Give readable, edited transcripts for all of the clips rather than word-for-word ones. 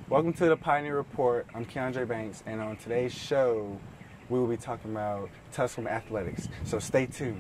Welcome to the Pioneer Report. I'm Keandre Banks, and on today's show, we will be talking about Tusculum athletics. So stay tuned.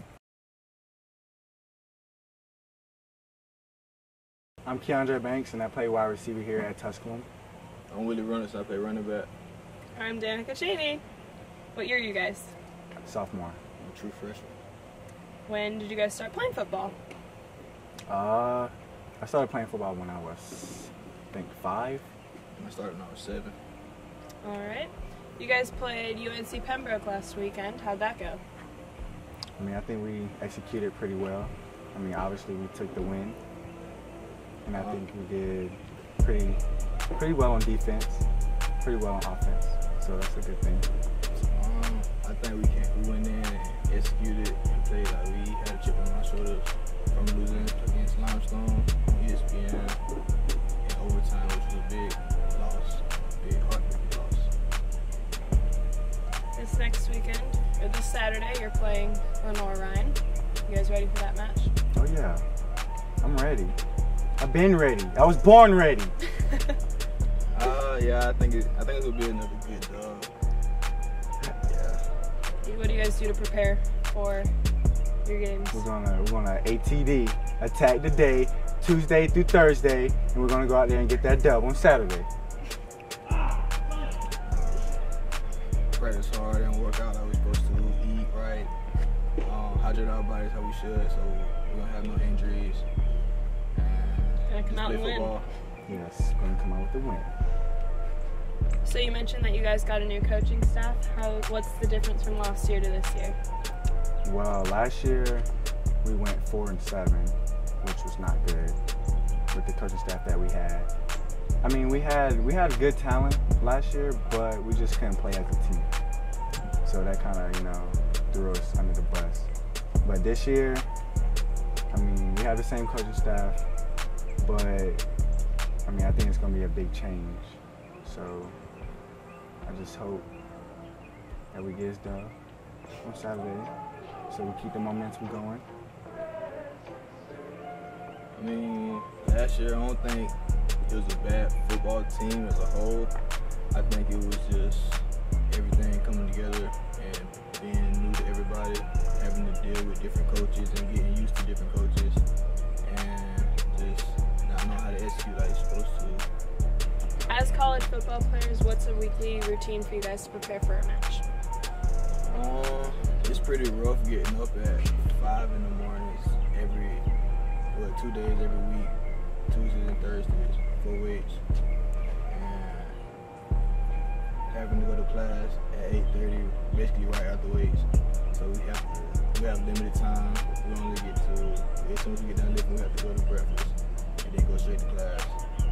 I'm Keandre Banks, and I play wide receiver here at Tusculum. I'm Willie Runners, I play running back. I'm Danica Cheney. What year are you guys? Sophomore. I'm a true freshman. When did you guys start playing football? I started playing football when I was, I think, 5. I started when I was 7. All right. You guys played UNC Pembroke last weekend. How'd that go? I mean, I think we executed pretty well. I mean, obviously we took the win, and I think we did pretty well on defense, pretty well on offense. So that's a good thing. I think we went in and executed and played like we had a chip on our shoulders from losing against Limestone on ESPN in overtime, which was a big loss, big heartbreaking loss. This next weekend, or this Saturday, you're playing Lenoir-Rhyne. You guys ready for that match? Oh yeah, I'm ready. I've been ready. I was born ready. Yeah, I think it's gonna be another good dub. Yeah. What do you guys do to prepare for your games? We're gonna ATD, attack the day, Tuesday through Thursday, and we're gonna go out there and get that dub on Saturday. Practice hard and work out how we're supposed to, eat right, hydrate our bodies how we should, so we don't have no injuries. Gonna come out play and win. football. Yes, gonna come out with the win. So you mentioned that you guys got a new coaching staff. What's the difference from last year to this year? Well, last year we went 4-7, which was not good with the coaching staff that we had. I mean, we had good talent last year, but we just couldn't play as a team. So that kind of, threw us under the bus. But this year, I mean, we have the same coaching staff, but I mean, I think it's going to be a big change. So I just hope that we get this done on Saturday, so we keep the momentum going. I mean, last year I don't think it was a bad football team as a whole. I think it was just everything coming together and being new to everybody, having to deal with different coaches and getting used to different coaches, and just not know how to execute like you're supposed to. As college football players, what's a weekly routine for you guys to prepare for a match? It's pretty rough getting up at 5 in the mornings 2 days every week, Tuesdays and Thursdays, 4 weeks, and having to go to class at 8:30, basically right after weights. So we have limited time. We only get to, as soon as we get done lifting, we have to go to breakfast and then go straight to class.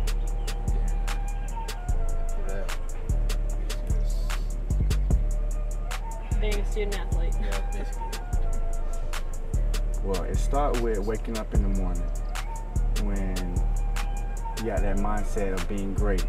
Being a student athlete. Yeah, basically. Well, it starts with waking up in the morning when you got that mindset of being great.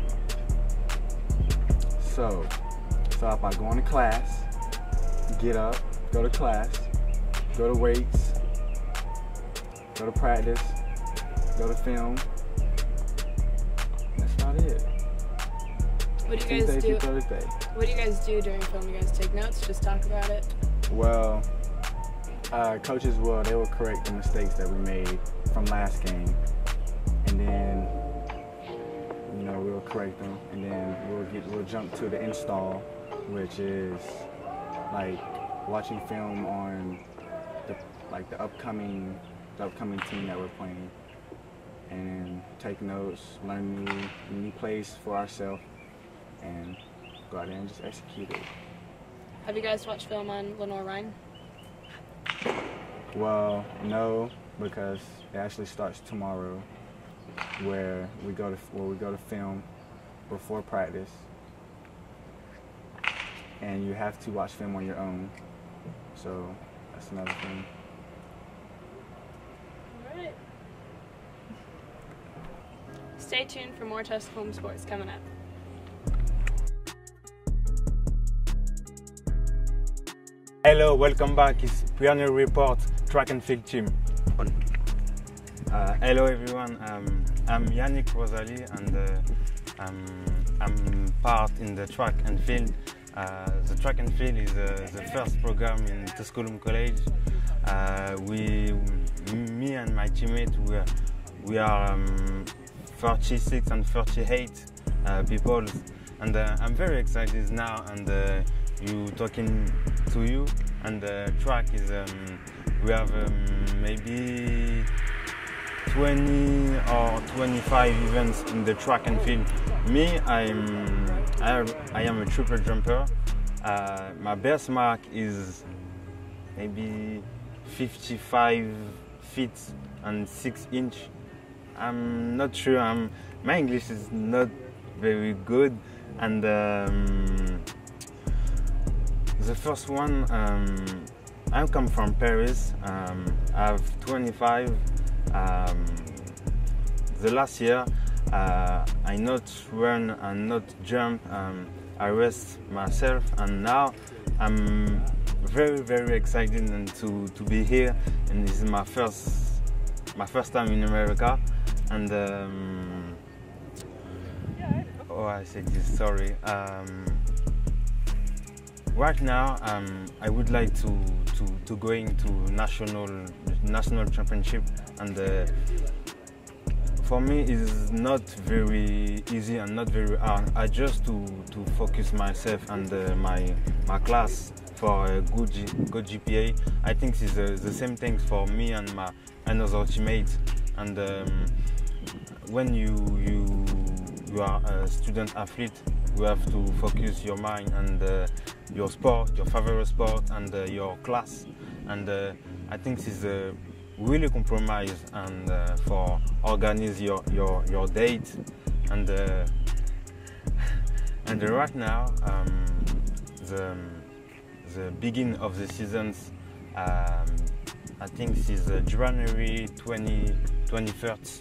So start by going to class, get up, go to class, go to weights, go to practice, go to film. That's about it. What do you guys Tuesday do? through Thursday. What do you guys do during film? You guys take notes? Just talk about it? Well, coaches they will correct the mistakes that we made from last game, and then we'll correct them, and then we'll jump to the install, which is like watching film on the upcoming team that we're playing, and take notes, learn new plays for ourselves, and go out there and just execute it. Have you guys watched film on Lenoir-Rhyne? Well, no, because it actually starts tomorrow, where we go to film before practice, and you have to watch film on your own. So that's another thing. All right. Stay tuned for more Tusculum sports coming up. Hello, welcome back. It's Pioneer Report track and field team. Hello everyone, I'm Yannick Rosalie, and I'm part in the track and field. The track and field is the first program in Tusculum College. Me and my teammate, we are 36 and 38 people, and I'm very excited now. And you talking to you, and the track is we have maybe 20 or 25 events in the track and field. Me, I am a triple jumper. My best mark is maybe 55 feet and 6 inches. I'm not sure. My English is not very good, and the first one, I come from Paris. I have 25. The last year, I not run and not jump. I rest myself, and now I'm very excited and to be here. And this is my first time in America. And I said this. Sorry. Right now, I would like to going to national championship, and for me it's not very easy and not very hard. I just to focus myself and my class for a good GPA. I think it's the same thing for me and my another teammate. And when you are a student athlete, you have to focus your mind and your sport, your favorite sport, and your class. And I think this is really compromise and for organize your date. And and right now the beginning of the seasons. I think this is January 21st.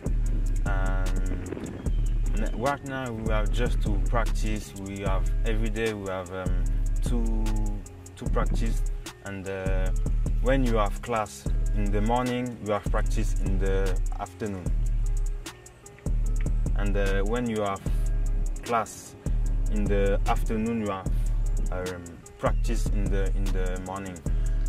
Right now we have just to practice. We have every day we have to practice, and when you have class in the morning, you have practice in the afternoon, and when you have class in the afternoon, you have practice in the morning.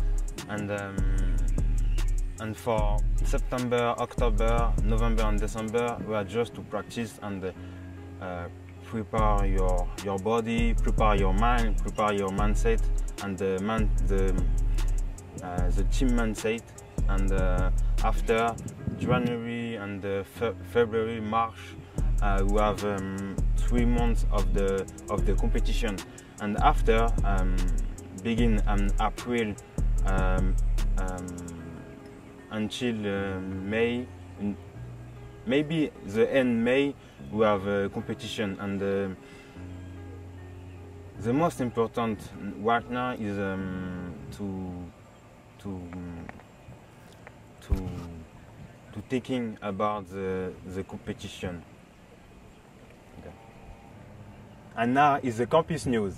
And for September, October, November and December, we are just to practice and prepare your body, prepare your mind, prepare your mindset, and the team mindset. And after January and February, March, we have 3 months of the competition. And after begin April until May, maybe the end May, we have a competition. And the most important right now is to thinking about the competition. Okay. And now is the campus news.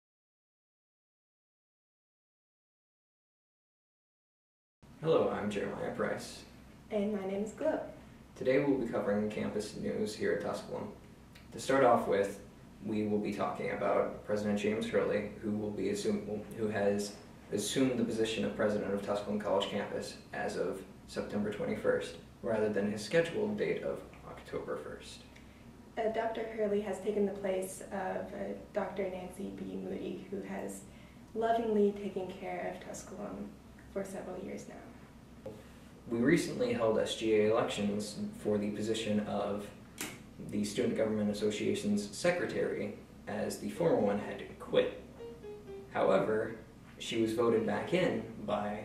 Hello, I'm Jeremiah Price. And my name is Glow. Today we'll be covering campus news here at Tusculum. To start off with, we will be talking about President James Hurley, who has assumed the position of president of Tusculum College campus as of September 21st, rather than his scheduled date of October 1st. Dr. Hurley has taken the place of Dr. Nancy B. Moody, who has lovingly taken care of Tusculum for several years now. We recently held SGA elections for the position of the Student Government Association's secretary, as the former one had quit. However, she was voted back in by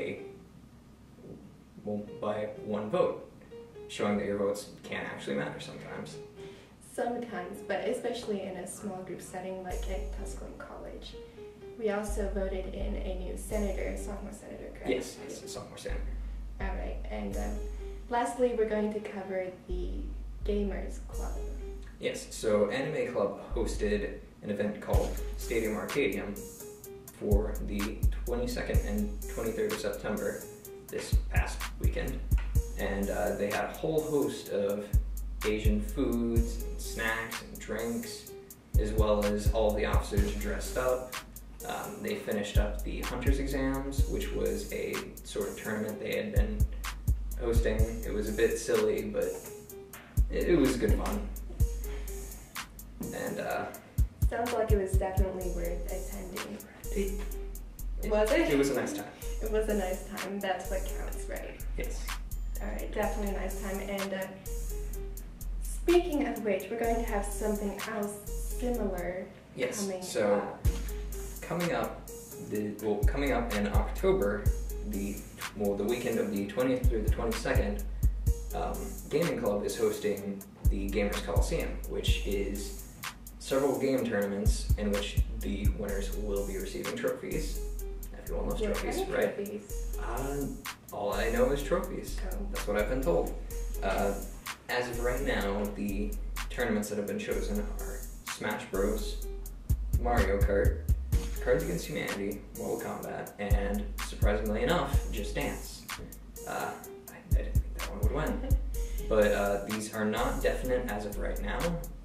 one vote, showing that your votes can actually matter sometimes. Sometimes, but especially in a small group setting like at Tusculum College. We also voted in a new senator, sophomore senator, correct? Yes, a sophomore senator. All right, and lastly, we're going to cover the Gamers Club. Yes, so Anime Club hosted an event called Stadium Arcadium for the 22nd and 23rd of September, this past weekend, and they had a whole host of Asian foods, and snacks, and drinks, as well as all the officers dressed up. They finished up the Hunters exams, which was a sort of tournament they had been hosting. It was a bit silly, but it was good fun. And sounds like it was definitely worth attending. Was it? It was a nice time. It was a nice time. That's what counts, right? Yes. All right, definitely a nice time. And speaking of which, we're going to have something else similar Yes. coming So up. coming up in October, the weekend of the 20th through the 22nd, Gaming Club is hosting the Gamers Coliseum, which is several game tournaments in which the winners will be receiving trophies. Everyone loves trophies, What kind of right? trophies? All I know is trophies. Oh. That's what I've been told. As of right now, the tournaments that have been chosen are Smash Bros, Mario Kart, Cards Against Humanity, Mortal Kombat, and surprisingly enough, Just Dance. I didn't think that one would win. But these are not definite as of right now.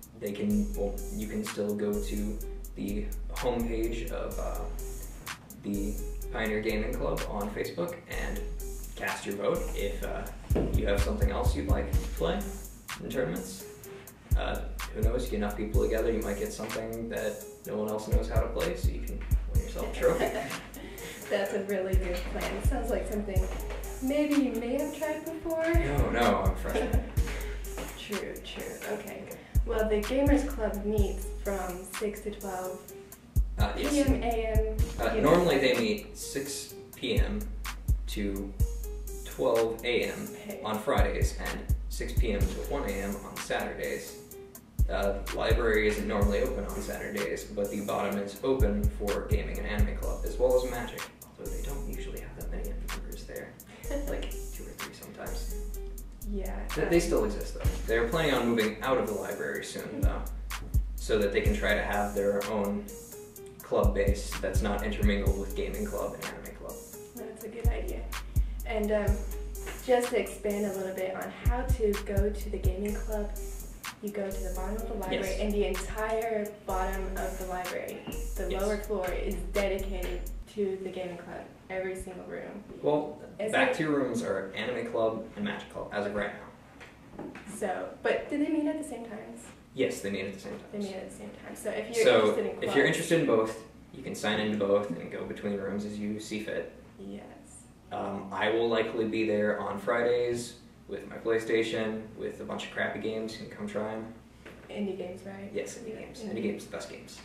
You can still go to the homepage of the Pioneer Gaming Club on Facebook and cast your vote if you have something else you'd like to play in tournaments. Who knows, you get enough people together, you might get something that no one else knows how to play, so you can win yourself a trophy. That's a really good plan. It sounds like something maybe you may have tried before. No, I'm fresh. True. Okay. Well, the Gamers Club meets from 6 to 12 Yes. p.m. a.m. Normally they meet 6 p.m. to 12 a.m. on Fridays and 6 p.m. to 1 a.m. on Saturdays. The library isn't normally open on Saturdays, but the bottom is open for Gaming and Anime Club, as well as Magic, although they don't usually have that many members there, like 2 or 3 sometimes. Yeah. They still exist though. They're planning on moving out of the library soon though, so that they can try to have their own club base that's not intermingled with Gaming Club and Anime Club. That's a good idea. And just to expand a little bit on how to go to the gaming club, you go to the bottom of the library, Yes. and the entire bottom of the library, the Yes. lower floor, is dedicated to the gaming club. Every single room. Well, Is back it- 2 rooms are Anime Club and Magic Club as of right now. So, but do they meet at the same times? Yes, they meet at the same They time. meet at the same time. So if you're So interested in clubs, if you're interested in both, you can sign into both and go between rooms as you see fit. yes. I will likely be there on Fridays with my PlayStation, with a bunch of crappy games. You can come try them. Indie games, right? Yes, indie games. Indie games, the best games.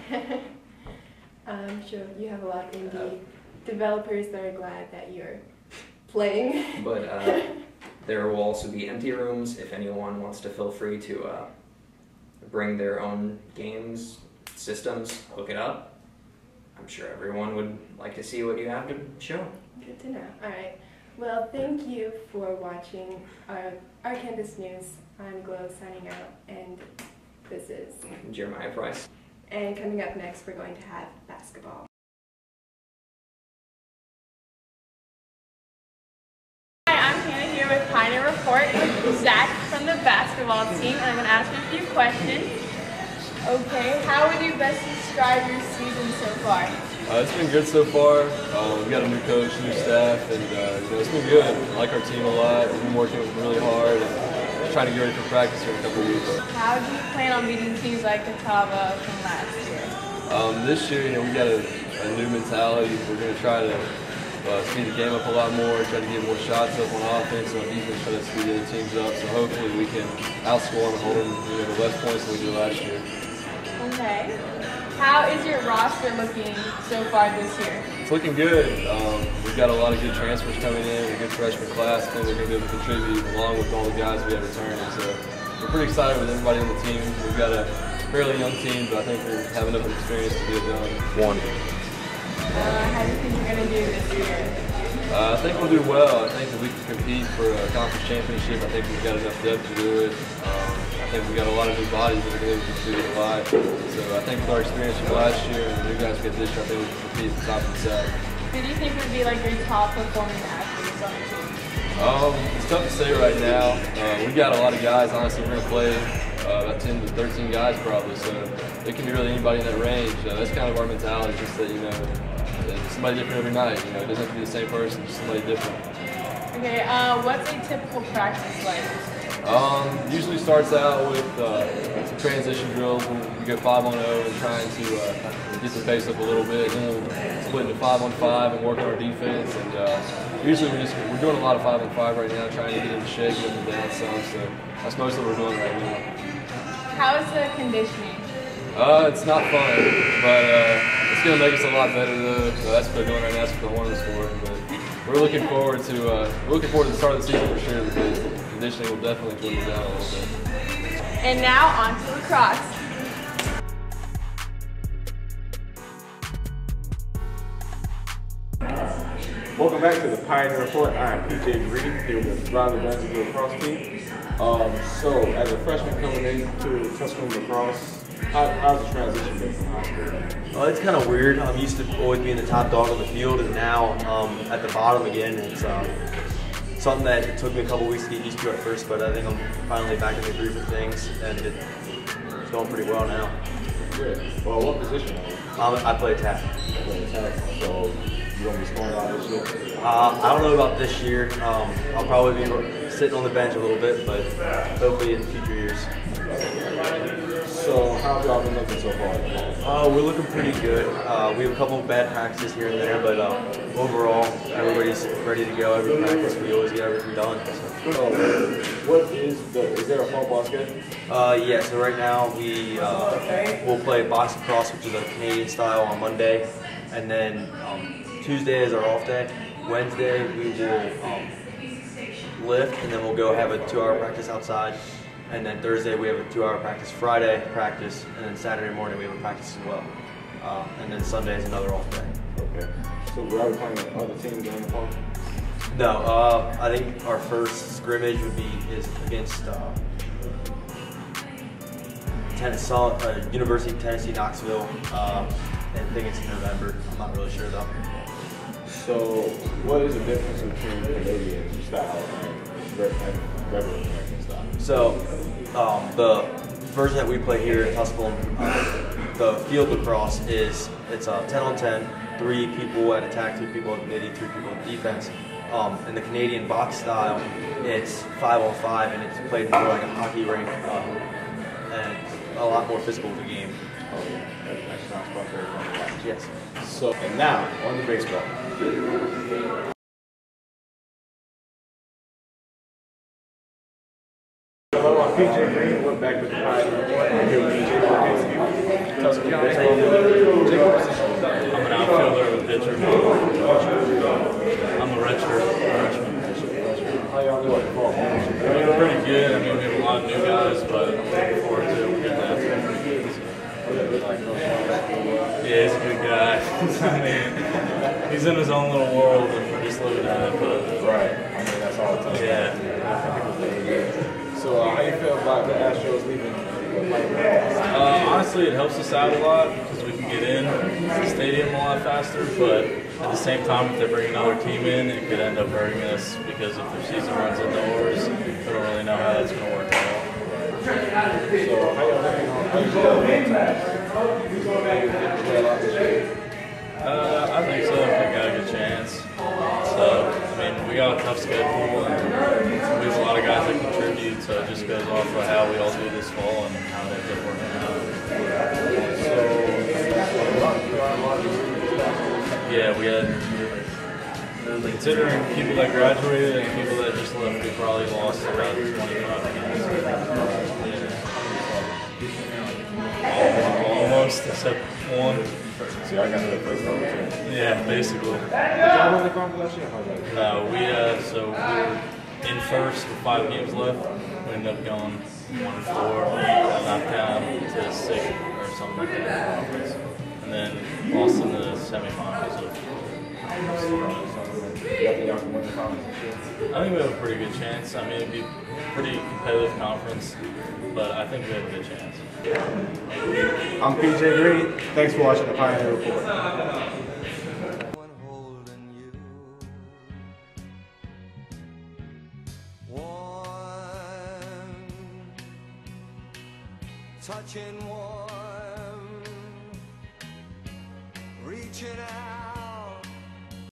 I'm sure you have a lot of indie developers that are glad that you're playing. But there will also be empty rooms if anyone wants to. Feel free to bring their own games, systems, hook it up. I'm sure everyone would like to see what you have to show. Good to know. All right. Well, thank you for watching our campus news. I'm Glow signing out, and this is. Jeremiah Price. And coming up next, we're going to have basketball. Hi, I'm Hannah here with Pioneer Report with Zach from the basketball team, and I'm going to ask him a few questions. Okay, how would you best describe your season so far? It's been good so far. We got a new coach, new staff, and it's been good. I like our team a lot. We've been working really hard and trying to get ready for practice here in a couple of weeks. How do you plan on beating teams like Catawba from last year? This year, we got a new mentality. We're going to try to speed the game up a lot more, try to get more shots up on offense, and on defense, try to speed the other teams up. So hopefully we can outscore them and hold them to less points than we did last year. Okay. How is your roster looking so far this year? It's looking good. We've got a lot of good transfers coming in, a good freshman class. I think they're going to be able to contribute along with all the guys we have returning. So we're pretty excited with everybody on the team. We've got a fairly young team, but I think we have enough experience to get it done. How do you think you're going to do this year? I think we'll do well. I think that we can compete for a conference championship. I think we've got enough depth to do it. I think we've got a lot of new bodies that are going to contribute a lot. So I think with our experience from last year and the new guys we get this year, I think we can compete at the top of the set. Who do you think would be like your top performing athletes on the team? It's tough to say right now. We've got a lot of guys. Honestly, we're going to play about 10 to 13 guys probably, so it can be really anybody in that range. That's kind of our mentality, just that, it's somebody different every night. It doesn't have to be the same person, just somebody different. Okay, what's a typical practice like? Usually starts out with some transition drills. We go 5-on-0 and trying to get the pace up a little bit. Then we'll split into 5-on-5 and work on our defense. And usually we're doing a lot of 5-on-5 right now, trying to get into shape, get them down some. So that's most of what we're doing right now. How is the conditioning? It's not fun, but it's going to make us a lot better though. That's what they're doing right now. That's what the horn is for. But we're looking forward to the start of the season for sure, because conditioning will definitely put me down a little bit. And now on to lacrosse. Welcome back to the Pioneer Report. I'm PJ Green here with Riley Benson of the lacrosse team. So, as a freshman coming into Tuscaloosa lacrosse, how's the transition been from high school? It's kind of weird. I'm used to always being the top dog on the field, and now at the bottom again. It's something that it took me a couple weeks to get used to at first, but I think I'm finally back in the groove of things, and it's going pretty well now. Good. Well, what position are you? I play attack. So you gonna be scoring a lot this year? I don't know about this year. I'll probably be sitting on the bench a little bit, but hopefully in future years. So how have y'all been looking so far? We're looking pretty good. We have a couple of bad practices here and there, but overall, everybody's ready to go every practice. We always get everything done. So. Is there a fall ball schedule? Yeah, so right now we'll play box lacrosse, which is a Canadian style, on Monday, and then Tuesday is our off day. Wednesday we will lift, and then we'll go have a 2-hour practice outside. And then Thursday we have a 2-hour practice. Friday practice, and then Saturday morning we have a practice as well. And then Sunday is another off day. Okay. So we're already playing with other teams during the fall? No, I think our first scrimmage is against University of Tennessee, Knoxville. And I think it's in November. I'm not really sure though. So what is the difference between Canadian style and regular American style? So the version that we play here in Tuscaloosa, the field lacrosse it's a 10-on-10, 3 people at attack, 3 people at midi, 3 people at defense. In the Canadian box style, it's 5-on-5, and it's played more like a hockey rink, and a lot more physical of a game. Okay, that sounds fun, very fun to watch. Yes. So, and now, on the baseball. Hello, I'm PJ Green. We're back with the Pioneer Report. I'm here with Jacob Pinsky, Tuscaloosa baseball. Jacob, what's this? I'm an outfielder and a pitcher. I'm a redshirt. How y'all doing? We're doing pretty good. I mean, we have a lot of new guys, but I'm looking forward to it. We're getting after it pretty good. Yeah, he's a good guy. I mean, he's in his own little world, and we're just living in it. But right. I mean, that's all it takes. Yeah. So, how you feel about the Astros leaving? Honestly, it helps us out a lot because we can get in the stadium a lot faster, but at the same time, if they bring another team in, it could end up hurting us because if their season runs indoors, we don't really know how that's going to work out. So, how y'all looking on? How you feel I think so. I think we got a good chance. So, I mean, we got a tough schedule, and we have a lot of guys that contribute, so it just goes off of how we all do this fall and how it ends up working out. Yeah, we had, considering people that graduated and people that just left, we probably lost about 25 games. Yeah. Almost, except one. See, I got to the first time. Yeah, basically. Y'all won the conference last year? So we were in first with 5 games left. We ended up going 1-4, knocked down to 6th or something like that in conference. And then lost in the semifinals of I think we have a pretty good chance. I mean, it'd be a pretty competitive conference, but I think we have a good chance. I'm PJ Green. Thanks for watching the Pioneer Report. reaching out.